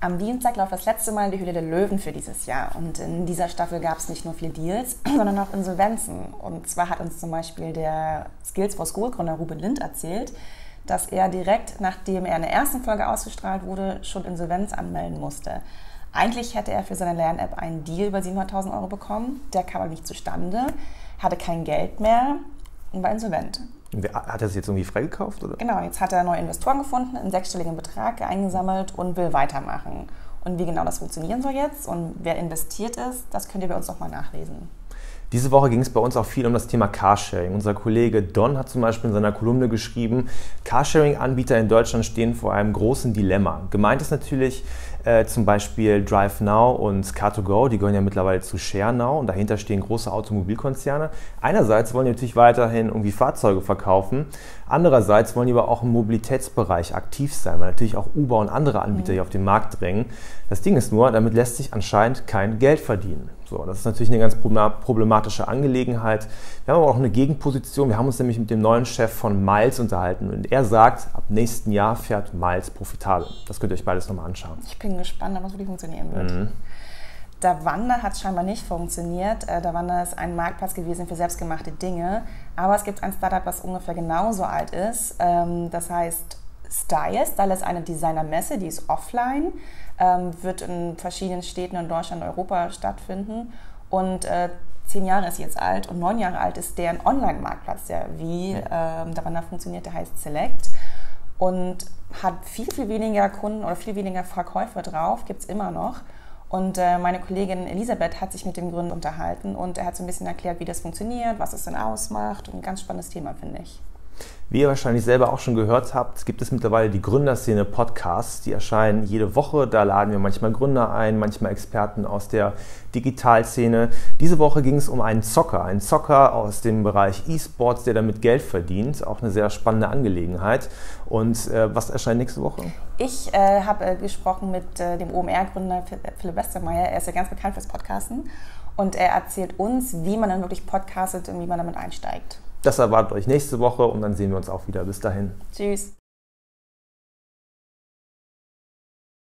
Am Dienstag läuft das letzte Mal die Höhle der Löwen für dieses Jahr. Und in dieser Staffel gab es nicht nur viele Deals, sondern auch Insolvenzen. Und zwar hat uns zum Beispiel der Skills for School Gründer Ruben Lind erzählt, dass er direkt, nachdem er in der ersten Folge ausgestrahlt wurde, schon Insolvenz anmelden musste. Eigentlich hätte er für seine Lern-App einen Deal über 700.000 Euro bekommen. Der kam aber nicht zustande, hatte kein Geld mehr und war insolvent. Hat er es jetzt irgendwie freigekauft, oder? Genau, jetzt hat er neue Investoren gefunden, einen sechsstelligen Betrag eingesammelt und will weitermachen. Und wie genau das funktionieren soll jetzt und wer investiert ist, das könnt ihr bei uns nochmal nachlesen. Diese Woche ging es bei uns auch viel um das Thema Carsharing. Unser Kollege Don hat zum Beispiel in seiner Kolumne geschrieben, Carsharing-Anbieter in Deutschland stehen vor einem großen Dilemma. Gemeint ist natürlich zum Beispiel DriveNow und Car2Go, die gehören ja mittlerweile zu ShareNow und dahinter stehen große Automobilkonzerne. Einerseits wollen die natürlich weiterhin irgendwie Fahrzeuge verkaufen, andererseits wollen die aber auch im Mobilitätsbereich aktiv sein, weil natürlich auch Uber und andere Anbieter hier auf den Markt drängen. Das Ding ist nur, damit lässt sich anscheinend kein Geld verdienen. So, das ist natürlich eine ganz problematische Angelegenheit. Wir haben aber auch eine Gegenposition. Wir haben uns nämlich mit dem neuen Chef von Miles unterhalten und er sagt, ab nächsten Jahr fährt Miles profitabel. Das könnt ihr euch beides nochmal anschauen. Ich bin gespannt, ob das wirklich funktionieren wird. Davanda hat scheinbar nicht funktioniert. Davanda ist ein Marktplatz gewesen für selbstgemachte Dinge. Aber es gibt ein Startup, was ungefähr genauso alt ist. Das heißt Style. Style ist eine Designermesse, die ist offline, wird in verschiedenen Städten in Deutschland und Europa stattfinden. Und 10 Jahre ist jetzt alt und 9 Jahre alt ist deren Online-Marktplatz, der wie Davanda funktioniert, der heißt Select. Und hat viel, viel weniger Kunden oder viel weniger Verkäufer drauf, gibt es immer noch. Und meine Kollegin Elisabeth hat sich mit dem Gründer unterhalten und er hat so ein bisschen erklärt, wie das funktioniert, was es denn ausmacht. Und ein ganz spannendes Thema, finde ich. Wie ihr wahrscheinlich selber auch schon gehört habt, gibt es mittlerweile die Gründerszene-Podcasts, die erscheinen jede Woche. Da laden wir manchmal Gründer ein, manchmal Experten aus der Digitalszene. Diese Woche ging es um einen Zocker aus dem Bereich E-Sports, der damit Geld verdient. Auch eine sehr spannende Angelegenheit. Und was erscheint nächste Woche? Ich habe gesprochen mit dem OMR-Gründer Philipp Westermeier. Er ist ja ganz bekannt fürs Podcasten. Und er erzählt uns, wie man dann wirklich podcastet und wie man damit einsteigt. Das erwartet euch nächste Woche und dann sehen wir uns auch wieder. Bis dahin. Tschüss.